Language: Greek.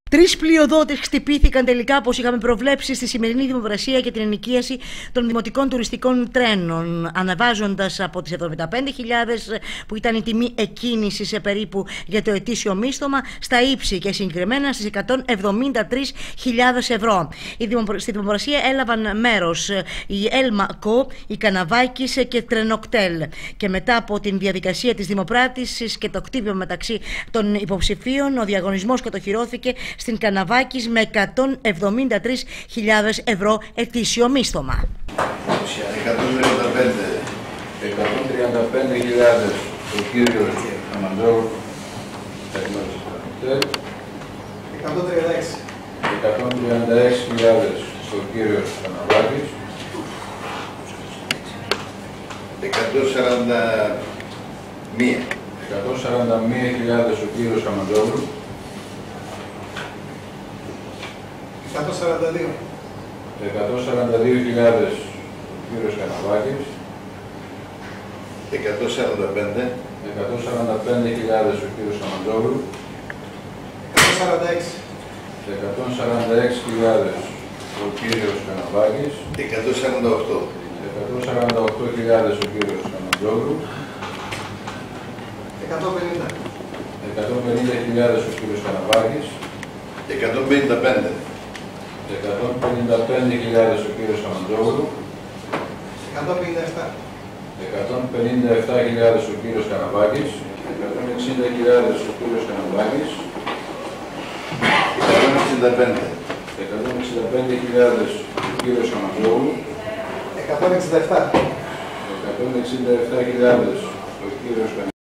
Τρεις πλοιοδότες χτυπήθηκαν τελικά, όπως είχαμε προβλέψει, στη σημερινή δημοπρασία για την ενοικίαση των δημοτικών τουριστικών τρένων, αναβάζοντας από τις 75.000 που ήταν η τιμή εκκίνησης περίπου για το ετήσιο μίσθωμα στα ύψη και συγκεκριμένα στις 173.000 ευρώ. Στη δημοπρασία έλαβαν μέρος η Έλμα Κο, η Καναβάκης και Τρενοκτέλ. Και μετά από την διαδικασία της δημοπράτησης και το κτύπημα μεταξύ των υποψηφίων, ο διαγωνισμός κατοχυρώθηκε στην Καναβάκης με 173.000 ευρώ ετήσιο μίσθωμα. 135.000 ο κύριος Αμαντζόγλου, 136.000 ο κύριος Καναβάκης, 141.000 ο κύριος Αμαντζόγλου, 142.000 ο κύριος Καναβάκης, 145.000 ο κύριος Αμαντζόγλου, 146.000 ο κύριος Καναβάκης, 148.000 ο κύριος Αμαντζόγλου, 150.000 ο κύριος Καναβάκης, 155.000 ο κύριος Αμαντζόγλου, 157.000 ο κύριος Καναβάκης, 160.000 ο κύριος Καναβάκης, 165.000 ο κύριος Αμαντζόγλου, 167.000 ο κύριος Καναβάκης.